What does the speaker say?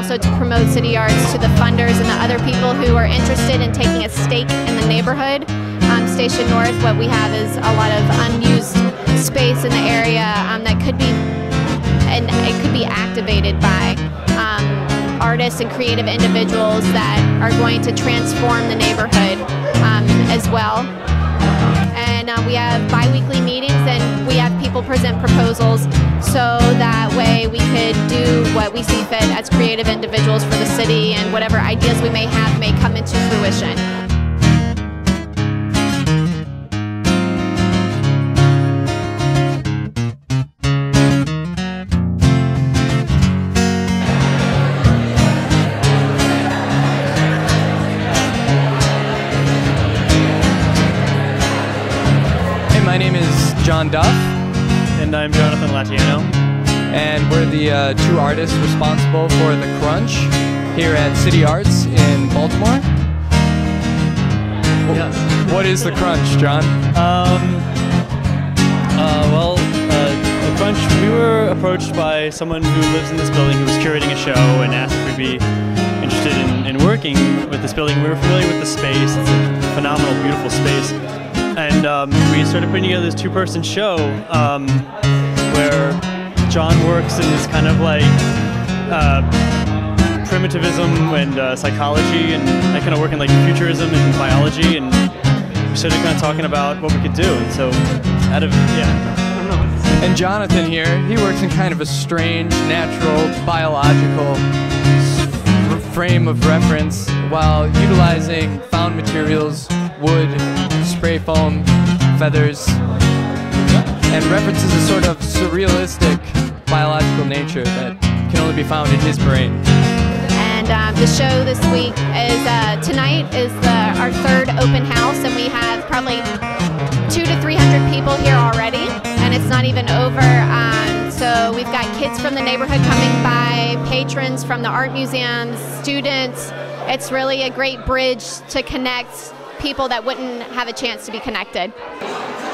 also to promote city arts to the funders and the other people who are interested in taking a stake in the neighborhood. Station North, what we have is a lot of unused space in the area that could be, and it could be activated by artists and creative individuals that are going to transform the neighborhood as well. And we have bi-weekly meetings, and we have people present proposals, so that way we could do what we see fit as creative individuals for the city, and whatever ideas we may have may come into fruition. My name is John Duff. And I'm Jonathan Latiano. And we're the two artists responsible for the Crunch here at City Arts in Baltimore. Yes. What is the Crunch, John? The Crunch, we were approached by someone who lives in this building who was curating a show and asked if we'd be interested in working with this building. We were familiar with the space. It's a phenomenal, beautiful space. And we started putting together this two-person show where John works in this kind of like primitivism and psychology, and I kind of work in like futurism and biology, and we started kind of talking about what we could do. And so out of, I don't know what to say. And Jonathan here, he works in kind of a strange, natural, biological frame of reference while utilizing found materials, wood, spray foam, feathers, and references a sort of surrealistic biological nature that can only be found in his brain. And the show this week is, tonight is our third open house, and we have probably 200 to 300 people here already, and it's not even over. So we've got kids from the neighborhood coming by, patrons from the art museums, students. It's really a great bridge to connect people that wouldn't have a chance to be connected.